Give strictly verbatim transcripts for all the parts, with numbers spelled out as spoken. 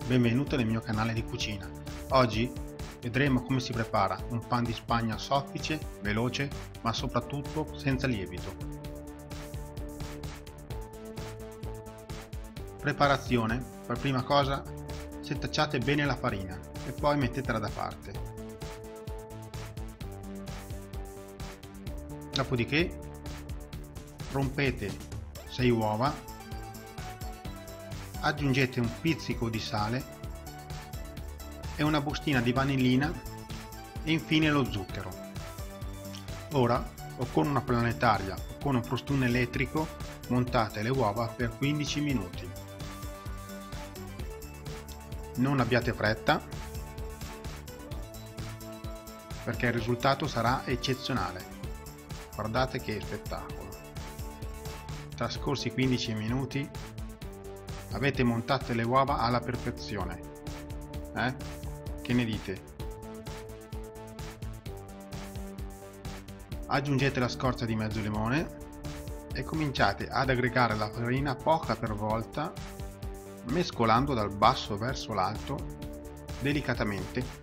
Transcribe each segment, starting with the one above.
Benvenuto nel mio canale di cucina. Oggi vedremo come si prepara un pan di Spagna soffice, veloce, ma soprattutto senza lievito. Preparazione: per prima cosa setacciate bene la farina e poi mettetela da parte. Dopodiché rompete sei uova, aggiungete un pizzico di sale e una bustina di vanillina e infine lo zucchero. Ora, o con una planetaria o con un frustone elettrico, montate le uova per quindici minuti. Non abbiate fretta, perché il risultato sarà eccezionale. Guardate che spettacolo! Trascorsi quindici minuti avete montate le uova alla perfezione. Eh? Che ne dite? Aggiungete la scorza di mezzo limone e cominciate ad aggregare la farina poca per volta, mescolando dal basso verso l'alto delicatamente.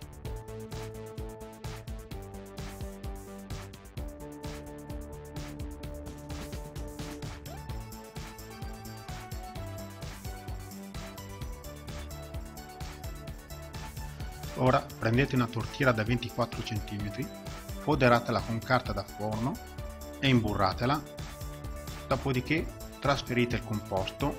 Ora prendete una tortiera da ventiquattro centimetri, foderatela con carta da forno e imburratela. Dopodiché trasferite il composto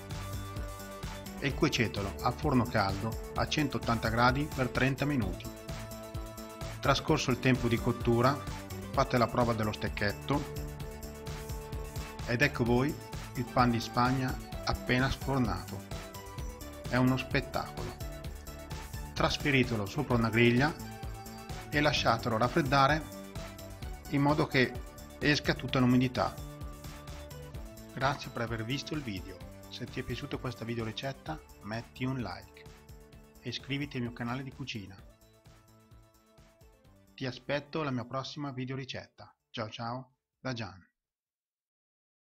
e cuocetelo a forno caldo a centottanta gradi per trenta minuti. Trascorso il tempo di cottura, fate la prova dello stecchetto ed ecco voi il pan di Spagna appena sfornato. È uno spettacolo. Trasferitelo sopra una griglia e lasciatelo raffreddare in modo che esca tutta l'umidità. Grazie per aver visto il video. Se ti è piaciuta questa video ricetta, metti un like e iscriviti al mio canale di cucina. Ti aspetto alla mia prossima video ricetta. Ciao ciao da Gian.